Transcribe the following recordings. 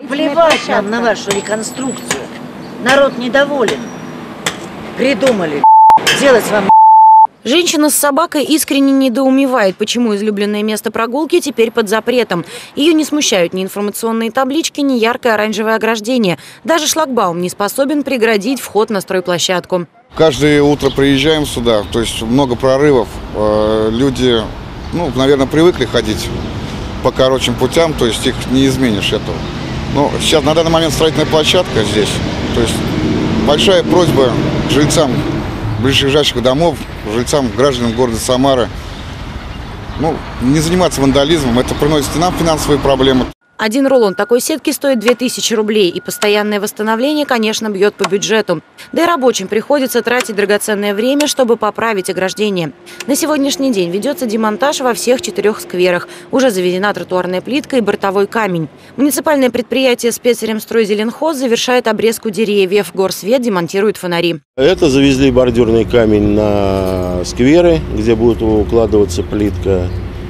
Плевать нам на вашу реконструкцию. Народ недоволен. Придумали делать вам. Женщина с собакой искренне недоумевает, почему излюбленное место прогулки теперь под запретом. Ее не смущают ни информационные таблички, ни яркое оранжевое ограждение. Даже шлагбаум не способен преградить вход на стройплощадку. Каждое утро приезжаем сюда, то есть много прорывов. Люди, наверное, привыкли ходить по короче путям, то есть их не изменишь этого. Но сейчас на данный момент строительная площадка здесь, то есть большая просьба к жильцам ближайших домов, жильцам, гражданам города Самары, не заниматься вандализмом, это приносит и нам финансовые проблемы. Один рулон такой сетки стоит 2000 рублей, и постоянное восстановление, конечно, бьет по бюджету. Да и рабочим приходится тратить драгоценное время, чтобы поправить ограждение. На сегодняшний день ведется демонтаж во всех 4 скверах. Уже заведена тротуарная плитка и бортовой камень. Муниципальное предприятие «Спецремстройзеленхоз» завершает обрезку деревьев. Горсвет демонтирует фонари. Это завезли бордюрный камень на скверы, где будет укладываться плитка.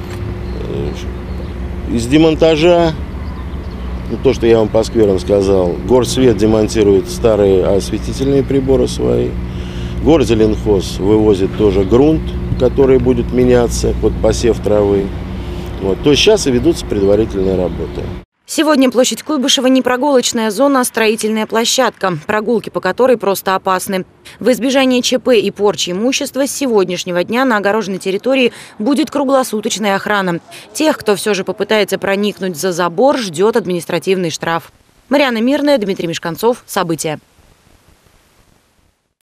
Из демонтажа, то, что я вам по скверам сказал, Горсвет демонтирует старые осветительные приборы свои. Горзеленхоз вывозит тоже грунт, который будет меняться под посев травы. То есть сейчас и ведутся предварительные работы. Сегодня площадь Куйбышева не прогулочная зона, а строительная площадка, прогулки по которой просто опасны. В избежание ЧП и порчи имущества с сегодняшнего дня на огороженной территории будет круглосуточная охрана. Тех, кто все же попытается проникнуть за забор, ждет административный штраф. Марьяна Мирная, Дмитрий Мешканцов. События.